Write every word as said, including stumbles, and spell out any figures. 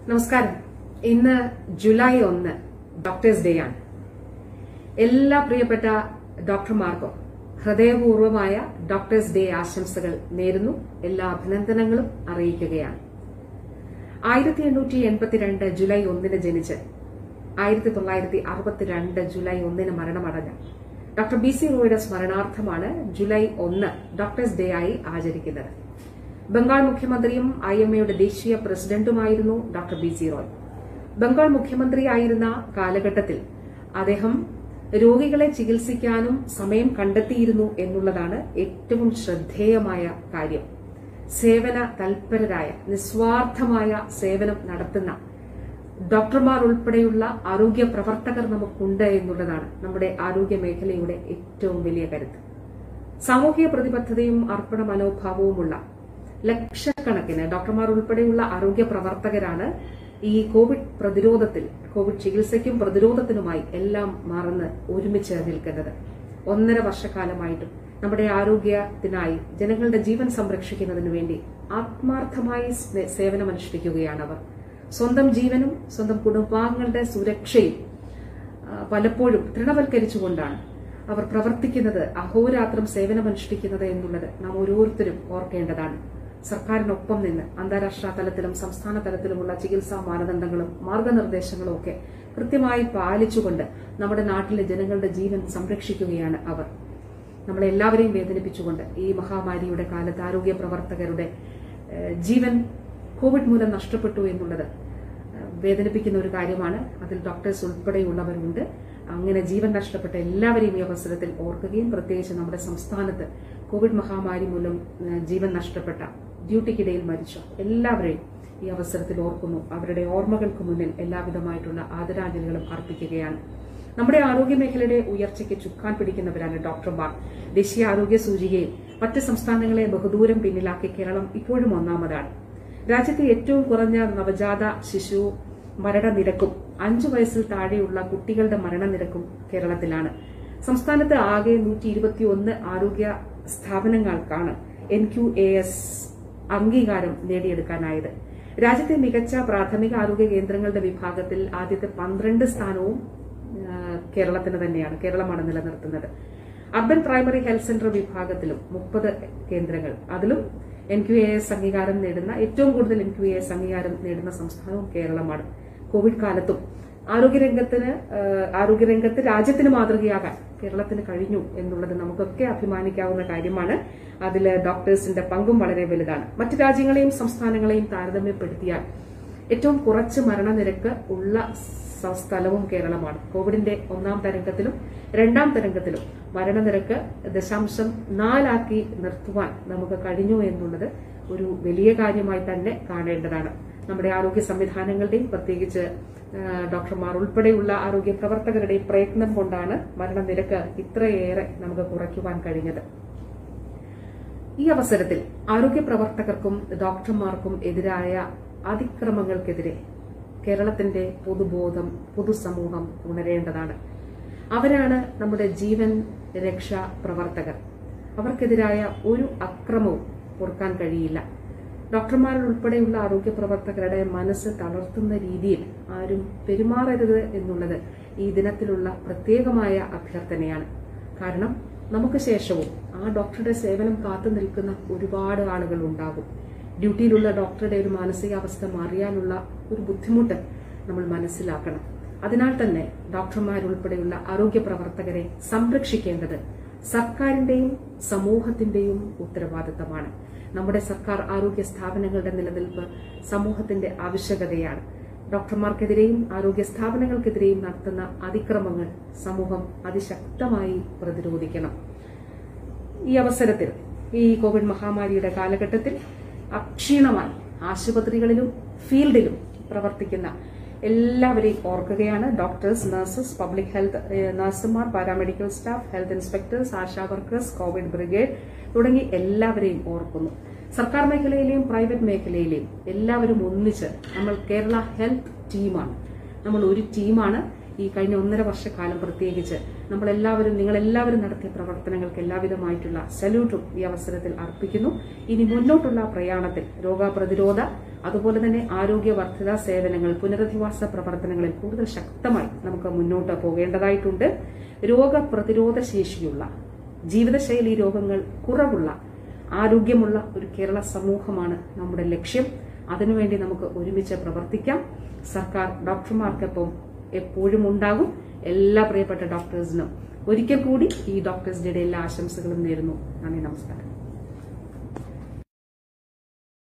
നമസ്കാരം. ഇന്ന് ജൂലൈ ഒന്ന് ഡോക്ടേഴ്സ് ഡേ ആണ്. എല്ലാ പ്രിയപ്പെട്ട ഡോക്ടർമാർക്കും ഹൃദയപൂർവമായ ഡോക്ടേഴ്സ് ഡേ ആശംസകൾ നേരുന്നു. എല്ലാ അഭിനന്ദനങ്ങളും അറിയിക്കുകയാണ്. ആയിരത്തി എണ്ണൂറ്റി എൺപത്തിരണ്ട് ജൂലൈ ഒന്നിന് ജനിച്ച് ആയിരത്തി തൊള്ളായിരത്തി അറുപത്തിരണ്ട് ജൂലൈ ഒന്നിന് മരണമടഞ്ഞ ഡോക്ടർ ബി സി റോയുടെ സ്മരണാർത്ഥമാണ് ജൂലൈ ഒന്ന് ഡോക്ടേഴ്സ് ഡേ ആയി ആചരിക്കുന്നത്. ബംഗാൾ മുഖ്യമന്ത്രിയും ഐ എം എയുടെ ദേശീയ പ്രസിഡന്റുമായിരുന്നു doctor B C Roy. Bengal മുഖ്യമന്ത്രിയായിരുന്ന കാലഘട്ടത്തിൽ അദ്ദേഹം രോഗികളെ ചികിത്സിക്കാനും സമയം കണ്ടെത്തിയിരുന്നു എന്നുള്ളതാണ് ഏറ്റവും ശ്രദ്ധേയമായ കാര്യം. സേവന തൽപരരായ നിസ്വാർത്ഥമായ സേവനം നടത്തുന്ന ഡോക്ടർമാർ ഉൾപ്പെടെയുള്ള ആരോഗ്യ പ്രവർത്തകർ നമുക്കുണ്ട് എന്നുള്ളതാണ് നമ്മുടെ ആരോഗ്യ മേഖലയുടെ ഏറ്റവും വലിയ കരുത്ത്. സാമൂഹിക പ്രതിബദ്ധതയും അർപ്പണ മനോഭാവവുമുള്ള ലക്ഷക്കണക്കിന് ഡോക്ടർമാർ ഉൾപ്പെടെയുള്ള ആരോഗ്യ പ്രവർത്തകരാണ് ഈ കോവിഡ് പ്രതിരോധത്തിൽ കോവിഡ് ചികിത്സയ്ക്കും പ്രതിരോധത്തിനുമായി എല്ലാം മറന്ന് ഒരുമിച്ച് നിൽക്കുന്നത്. ഒന്നര വർഷക്കാലമായിട്ടും നമ്മുടെ ആരോഗ്യത്തിനായി ജനങ്ങളുടെ ജീവൻ സംരക്ഷിക്കുന്നതിനു വേണ്ടി ആത്മാർത്ഥമായി സേവനമനുഷ്ഠിക്കുകയാണ് അവർ. സ്വന്തം ജീവനും സ്വന്തം കുടുംബാംഗങ്ങളുടെ സുരക്ഷയും പലപ്പോഴും തൃണവൽക്കരിച്ചുകൊണ്ടാണ് അവർ പ്രവർത്തിക്കുന്നത്, അഹോരാത്രം സേവനമനുഷ്ഠിക്കുന്നത് എന്നുള്ളത് നാം ഓരോരുത്തരും ഓർക്കേണ്ടതാണ്. സർക്കാരിനൊപ്പം നിന്ന് അന്താരാഷ്ട്ര തലത്തിലും സംസ്ഥാന തലത്തിലുമുള്ള ചികിത്സാ മാനദണ്ഡങ്ങളും മാർഗനിർദ്ദേശങ്ങളും ഒക്കെ കൃത്യമായി പാലിച്ചുകൊണ്ട് നമ്മുടെ നാട്ടിലെ ജനങ്ങളുടെ ജീവൻ സംരക്ഷിക്കുകയാണ് അവർ. നമ്മളെല്ലാവരെയും വേദനിപ്പിച്ചുകൊണ്ട് ഈ മഹാമാരിയുടെ കാലത്ത് ആരോഗ്യ പ്രവർത്തകരുടെ ജീവൻ കോവിഡ് മൂലം നഷ്ടപ്പെട്ടു എന്നുള്ളത് വേദനിപ്പിക്കുന്ന ഒരു കാര്യമാണ്. അതിൽ ഡോക്ടേഴ്സ് ഉൾപ്പെടെയുള്ളവരുണ്ട്. അങ്ങനെ ജീവൻ നഷ്ടപ്പെട്ട എല്ലാവരെയും ഈ അവസരത്തിൽ ഓർക്കുകയും പ്രത്യേകിച്ച് നമ്മുടെ സംസ്ഥാനത്ത് കോവിഡ് മഹാമാരി മൂലം ജീവൻ നഷ്ടപ്പെട്ട ഡ്യൂട്ടിക്കിടയിൽ മരിച്ച എല്ലാവരെയും ഈ അവസരത്തിൽ ഓർക്കുന്നു. അവരുടെ ഓർമ്മകൾക്ക് മുന്നിൽ എല്ലാവിധമായിട്ടുള്ള ആദരാഞ്ജലികളും അർപ്പിക്കുകയാണ്. നമ്മുടെ ആരോഗ്യ മേഖലയുടെ ഉയർച്ചയ്ക്ക് ചുക്കാൻ പിടിക്കുന്നവരാണ് ഡോക്ടർമാർ. ദേശീയ ആരോഗ്യ സൂചികയിൽ മറ്റ് സംസ്ഥാനങ്ങളെ ബഹുദൂരം പിന്നിലാക്കി കേരളം ഇപ്പോഴും ഒന്നാമതാണ്. രാജ്യത്തെ ഏറ്റവും കുറഞ്ഞ നവജാത ശിശു മരണനിരക്കും അഞ്ചു വയസ്സിൽ താഴെയുള്ള കുട്ടികളുടെ മരണനിരക്കും കേരളത്തിലാണ്. സംസ്ഥാനത്ത് ആകെ നൂറ്റി ഇരുപത്തിയൊന്ന് ആരോഗ്യ സ്ഥാപനങ്ങൾക്കാണ് എൻ ക്യു എ എസ് അംഗീകാരം നേടിയെടുക്കാനായത്. രാജ്യത്തെ മികച്ച പ്രാഥമിക ആരോഗ്യ കേന്ദ്രങ്ങളുടെ വിഭാഗത്തിൽ ആദ്യത്തെ പന്ത്രണ്ട് സ്ഥാനവും കേരളത്തിന് തന്നെയാണ്. കേരളമാണ് നിലനിർത്തുന്നത്. അർബൻ പ്രൈമറി ഹെൽത്ത് സെന്റർ വിഭാഗത്തിലും മുപ്പത് കേന്ദ്രങ്ങൾ, അതിലും എൻ ക്യു എ എസ് അംഗീകാരം നേടുന്ന ഏറ്റവും കൂടുതൽ എൻ ക്യു എ എസ് അംഗീകാരം നേടുന്ന സംസ്ഥാനവും കേരളമാണ്. കോവിഡ് കാലത്തും ആരോഗ്യരംഗത്തിന് ആരോഗ്യരംഗത്ത് രാജ്യത്തിന് മാതൃകയാകാൻ കേരളത്തിന് കഴിഞ്ഞു എന്നുള്ളത് നമുക്കൊക്കെ അഭിമാനിക്കാവുന്ന കാര്യമാണ്. അതിൽ ഡോക്ടേഴ്സിന്റെ പങ്കും വളരെ വലുതാണ്. മറ്റു രാജ്യങ്ങളെയും സംസ്ഥാനങ്ങളെയും താരതമ്യപ്പെടുത്തിയാൽ ഏറ്റവും കുറച്ച് മരണനിരക്ക് ഉള്ള സ്ഥലവും കേരളമാണ്. കോവിഡിന്റെ ഒന്നാം തരംഗത്തിലും രണ്ടാം തരംഗത്തിലും മരണനിരക്ക് ദശാംശം നാലാക്കി നിർത്തുവാൻ നമുക്ക് കഴിഞ്ഞു എന്നുള്ളത് ഒരു വലിയ കാര്യമായി തന്നെ കാണേണ്ടതാണ്. നമ്മുടെ ആരോഗ്യ സംവിധാനങ്ങളുടെയും പ്രത്യേകിച്ച് ഡോക്ടർമാർ ഉൾപ്പെടെയുള്ള ആരോഗ്യ പ്രവർത്തകരുടെയും പ്രയത്നം കൊണ്ടാണ് മരണനിരക്ക് ഇത്രയേറെ നമുക്ക് കുറയ്ക്കുവാൻ കഴിഞ്ഞത്. ഈ അവസരത്തിൽ ആരോഗ്യ പ്രവർത്തകർക്കും ഡോക്ടർമാർക്കും എതിരായ അതിക്രമങ്ങൾക്കെതിരെ കേരളത്തിന്റെ പൊതുബോധം പൊതുസമൂഹം ഉണരേണ്ടതാണ്. അവരാണ് നമ്മുടെ ജീവൻ രക്ഷാ പ്രവർത്തകർ. അവർക്കെതിരായ ഒരു അക്രമവും പൊറുക്കാൻ കഴിയില്ല. ഡോക്ടർമാരുൾപ്പെടെയുള്ള ആരോഗ്യ പ്രവർത്തകരുടെ മനസ്സ് തളർത്തുന്ന രീതിയിൽ ആരും പെരുമാറരുത് എന്നുള്ളത് ഈ ദിനത്തിലുള്ള പ്രത്യേകമായ അഭ്യർത്ഥനയാണ്. കാരണം നമുക്ക് ശേഷവും ആ ഡോക്ടറുടെ സേവനം കാത്തു നിൽക്കുന്ന ഒരുപാട് ആളുകൾ ഉണ്ടാകും. ഡ്യൂട്ടിയിലുള്ള ഡോക്ടറുടെ ഒരു മാനസികാവസ്ഥ മാറിയാലുള്ള ഒരു ബുദ്ധിമുട്ട് നമ്മൾ മനസ്സിലാക്കണം. അതിനാൽ തന്നെ ഡോക്ടർമാരുൾപ്പെടെയുള്ള ആരോഗ്യ പ്രവർത്തകരെ സംരക്ഷിക്കേണ്ടത് സർക്കാരിന്റെയും സമൂഹത്തിന്റെയും ഉത്തരവാദിത്തമാണ്. നമ്മുടെ സർക്കാർ ആരോഗ്യ സ്ഥാപനങ്ങളുടെ നിലനിൽപ്പ് സമൂഹത്തിന്റെ ആവശ്യകതയാണ്. ഡോക്ടർമാർക്കെതിരെയും ആരോഗ്യ സ്ഥാപനങ്ങൾക്കെതിരെയും നടത്തുന്ന അതിക്രമങ്ങൾ സമൂഹം അതിശക്തമായി പ്രതിരോധിക്കണം. ഈ അവസരത്തിൽ ഈ കോവിഡ് മഹാമാരിയുടെ കാലഘട്ടത്തിൽ അക്ഷീണമായി ആശുപത്രികളിലും ഫീൽഡിലും പ്രവർത്തിക്കുന്ന എല്ലാവരെയും ഓർക്കുകയാണ്. ഡോക്ടേഴ്സ്, നഴ്സസ്, പബ്ലിക് ഹെൽത്ത് നഴ്സുമാർ, paramedical staff, health inspectors, ASHA workers, Covid brigade തുടങ്ങി എല്ലാവരെയും ഓർക്കുന്നു. സർക്കാർ മേഖലയിലെയും പ്രൈവറ്റ് മേഖലയിലെയും എല്ലാവരും ഒന്നിച്ച് നമ്മൾ കേരള ഹെൽത്ത് ടീമാണ്. നമ്മൾ ഒരു ടീമാണ്. ഈ കഴിഞ്ഞ ഒന്നര വർഷക്കാലം പ്രത്യേകിച്ച് നമ്മളെല്ലാവരും നിങ്ങളെല്ലാവരും നടത്തിയ പ്രവർത്തനങ്ങൾക്ക് എല്ലാവിധമായിട്ടുള്ള സല്യൂട്ടും ഈ അവസരത്തിൽ അർപ്പിക്കുന്നു. ഇനി മുന്നോട്ടുള്ള പ്രയാണത്തിൽ രോഗപ്രതിരോധ അതുപോലെ തന്നെ ആരോഗ്യവർദ്ധിത സേവനങ്ങൾ, പുനരധിവാസ പ്രവർത്തനങ്ങളിൽ കൂടുതൽ ശക്തമായി നമുക്ക് മുന്നോട്ട് പോകേണ്ടതായിട്ടുണ്ട്. രോഗപ്രതിരോധ ശേഷിയുള്ള, ജീവിതശൈലി രോഗങ്ങൾ കുറവുള്ള, ആരോഗ്യമുള്ള ഒരു കേരള സമൂഹമാണ് നമ്മുടെ ലക്ഷ്യം. അതിനുവേണ്ടി നമുക്ക് ഒരുമിച്ച് പ്രവർത്തിക്കാം. സർക്കാർ ഡോക്ടർമാർക്കൊപ്പം എപ്പോഴും ഉണ്ടാകും. എല്ലാ പ്രിയപ്പെട്ട ഡോക്ടേഴ്സിനും ഒരിക്കൽ കൂടി ഈ ഡോക്ടേഴ്സ് ഡേയുടെ എല്ലാ ആശംസകളും നേരുന്നു. നന്ദി, നമസ്കാരം.